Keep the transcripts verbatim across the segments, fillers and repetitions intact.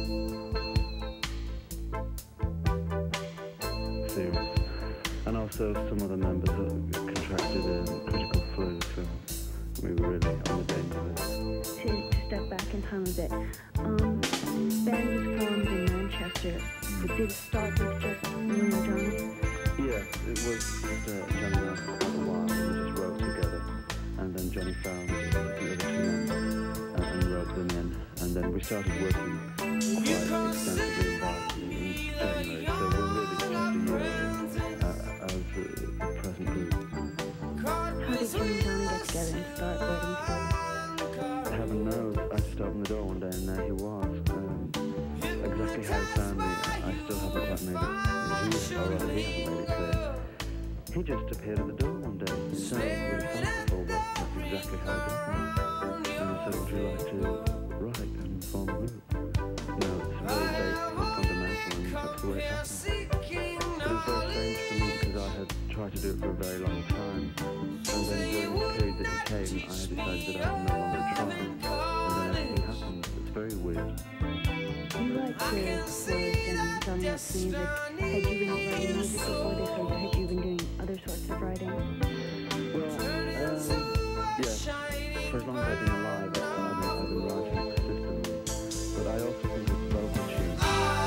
serious. And also some other members that contracted a critical flu, so we were really on the danger list. To, to step back in time a bit, um, the band was formed in Manchester, but did it start with just you and Johnny? Yeah, it was just uh, Johnny and I for quite a while, and we just wrote together, and then Johnny found the other two members and, and wrote them in, and then we started working quite extensively in Bath in, in January, so we're really just a year uh, as the, the present group. How did you and Johnny get together and start writing together? Heaven knows, I just opened the door one day and there he was. Um, exactly how he found me, I still haven't quite made it. He, or rather, he hasn't made it clear. He just appeared at the door one day. It sounds really fanciful, but that's exactly how it happened. And he said, would you like to write and form a group? You know, it's very basic and fundamental, and that's the way it happened. But it was very strange for me because I had tried to do it for a very long time. And then during the period that he came, I had decided that I would no longer try. And then everything happened. It's very weird. You like the words and Johnny likes music. Had you been writing music before this, or had you been doing other sorts of writing? Well, um, yes. For as long as I've been alive, I've been, I've been writing consistently. But I also think it's vocal tunes.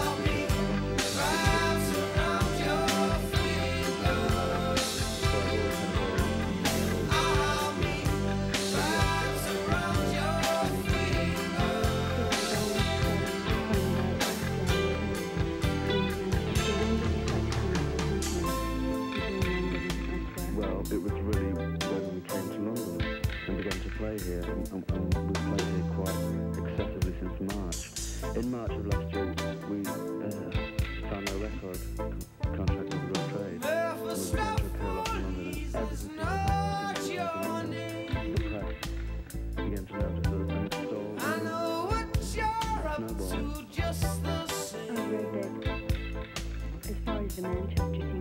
It was really when we came to London and began to play here, and, and, and we played here quite excessively since March. In March of last year, we uh, found our record contract with the Rough Trade, and we began to appear a lot in London, and everything seemed to happen in London. The press began to notice us, and it stalled, and it snowballed. I read that as far as the Manchester